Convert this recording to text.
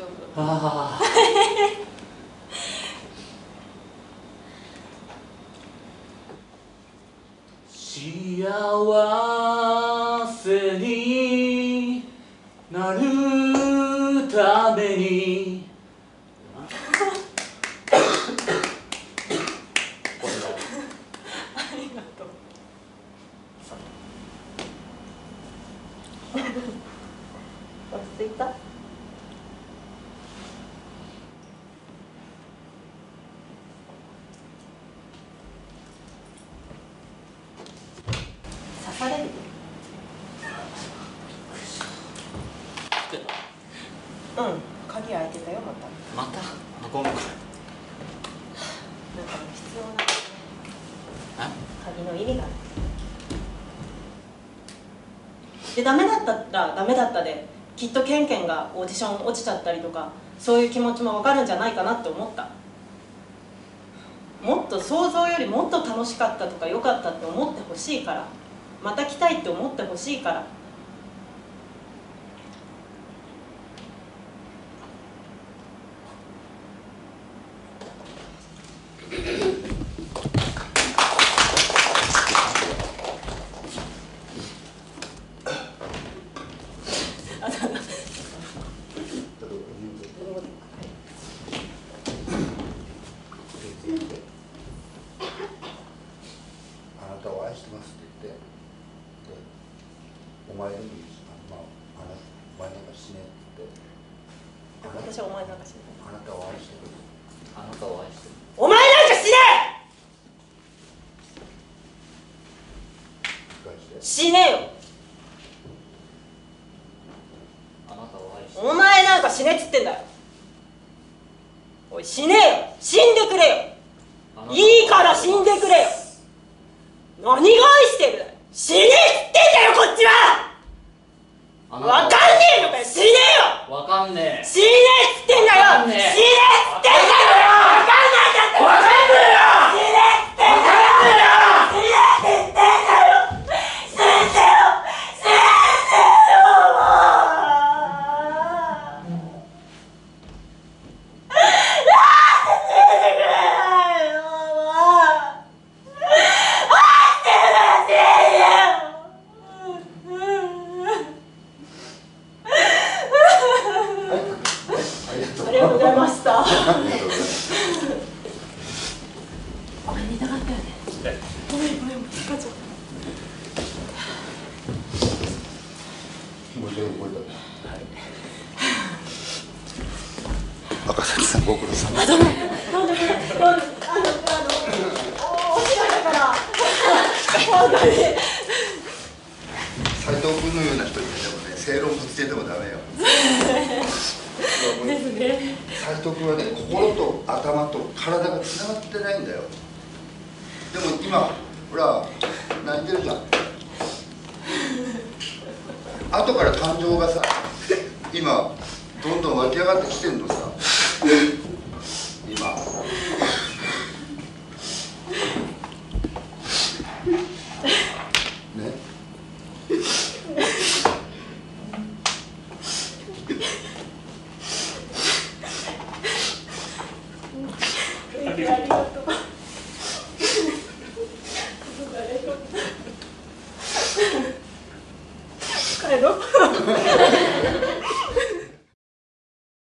丈夫。 ああ幸せになるためにありがとう。落ち着いた？刺される？うん、鍵開いてたよ、また。 またごめん。 なんか必要な鍵の意味がある。で、ダメだったらダメだったで、きっとケンケンがオーディション落ちちゃったりとか、そういう気持ちも分かるんじゃないかなって思った。もっと想像よりもっと楽しかったとか良かったって思ってほしいから、また来たいって思ってほしいから。 あなたを愛してますって言って、お前に、お前なんか死ねって言って、 私はお前なんか死ね。 あなたを愛してる。 あなたを愛してる。 お前なんか死ね！死ねよ。 あなたを愛してる。 お前なんか死ねっつってんだよ。おい、死ねよ。死んでくれよ。いいから死んでくれよ。何が愛してる？死ねっつってんだよ、こっちは。わかんねえのかよ。死ねよ。 わかんねえ。 死ねっつってんだよ。 わかんねえ。 死ねっつってんだよ。わかんないんだって。わかんねえよ。死ねっつってんだよ。死ねって言ってんだよ。死ねよ。死ねよ。ありがとうございました。ごめん、見たかったよね。ごめん、ごめん、疲れちゃった。 もう全部覚えた。はい。赤崎さん、ご苦労様。 あ、どうも、どうも、お芝居だから。本当に。 斉藤君のような人にでもね、正論ぶつけてもダメよ。 ですね。 斉藤君はね、心と頭と体がつながってないんだよ。でも今、ほら、泣いてるじゃん。後から感情がさ、今、どんどん湧き上がってきてんのさ。今。ね。 ありがとう。